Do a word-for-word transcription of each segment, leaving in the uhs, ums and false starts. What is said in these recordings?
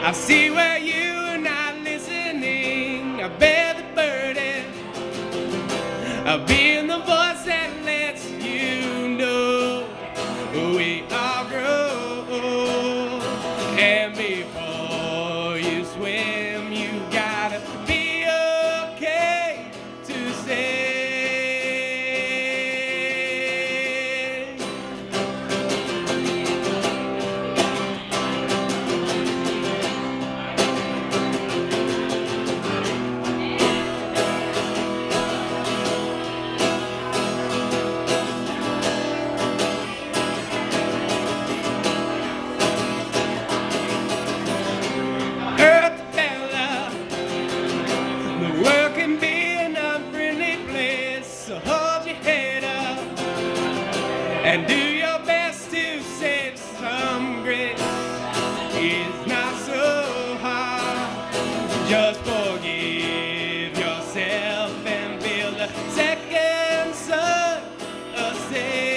I see where you are not listening. I bear the burden of being the voice that lets you know we all grow. And before you swim, you gotta be okay to say. And do your best to save some grace. It's not so hard. Just forgive yourself and build a second sun of sand.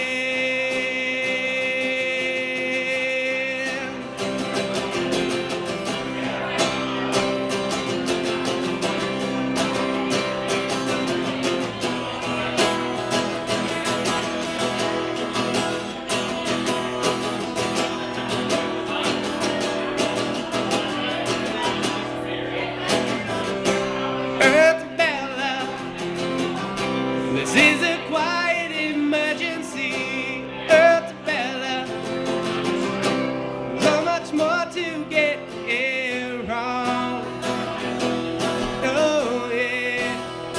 This is a quiet emergency, Earth Bella. So much more to get it wrong. Oh yeah,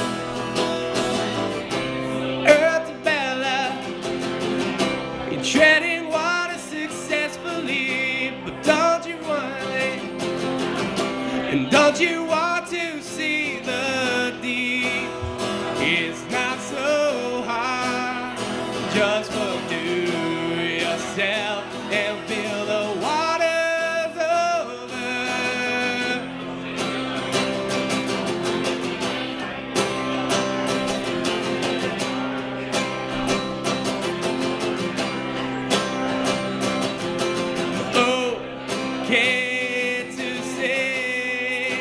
Earth Bella. You're treading water successfully, but don't you want it? And don't you want to see the deep? It's not so hard. Just forgive yourself and feel the waters over. Okay to say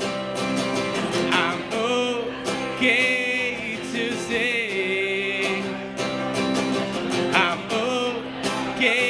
I'm okay. To say I'm okay.